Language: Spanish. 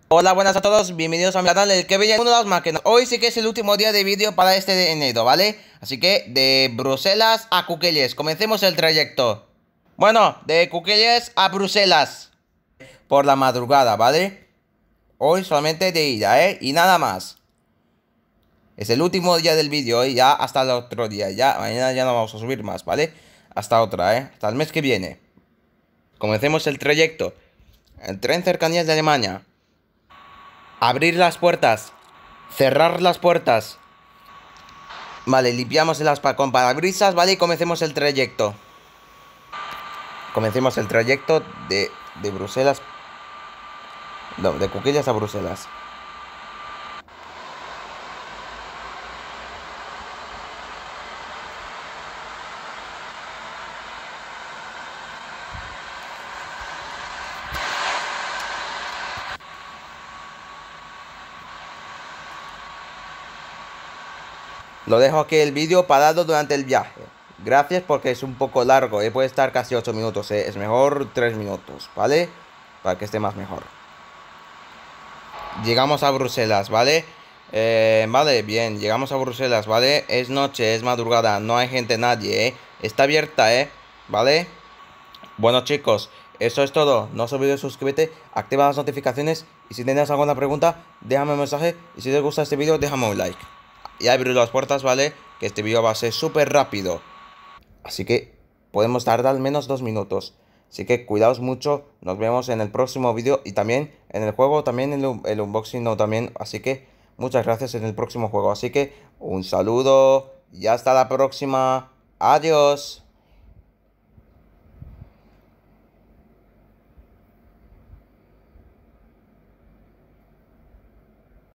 Hola, buenas a todos, bienvenidos a mi canal, el que veía uno de las máquinas. Hoy sí que es el último día de vídeo para este de enero, ¿vale? Así que de Bruselas a Cúquelles, comencemos el trayecto. Bueno, de Cúquelles a Bruselas por la madrugada, ¿vale? Hoy solamente de ida, ¿eh? Y nada más. Es el último día del vídeo, ¿eh? Ya hasta el otro día, ya, mañana ya no vamos a subir más, ¿vale? Hasta otra, ¿eh? Hasta el mes que viene. Comencemos el trayecto. El tren cercanías de Alemania. Abrir las puertas. Cerrar las puertas. Vale, limpiamos con parabrisas, ¿vale? Y comencemos el trayecto. Comencemos el trayecto de Bruselas. No, de Cúquelles a Bruselas. Lo dejo aquí el vídeo parado durante el viaje. Gracias porque es un poco largo, puede estar casi 8 minutos, es mejor 3 minutos, ¿vale? Para que esté más mejor. Llegamos a Bruselas, ¿vale? Vale, bien, llegamos a Bruselas, ¿vale? Es noche, es madrugada, no hay gente, nadie, ¿eh? Está abierta, ¿vale? Bueno, chicos, eso es todo. No se olviden suscribirte, activa las notificaciones y si tienes alguna pregunta, déjame un mensaje y si te gusta este vídeo, déjame un like. Y abrir las puertas, ¿vale? Que este vídeo va a ser súper rápido. Así que podemos tardar al menos 2 minutos. Así que cuidaos mucho. Nos vemos en el próximo vídeo. Y también en el juego, también en el unboxing, no, también. Así que muchas gracias en el próximo juego. Así que un saludo y hasta la próxima. Adiós.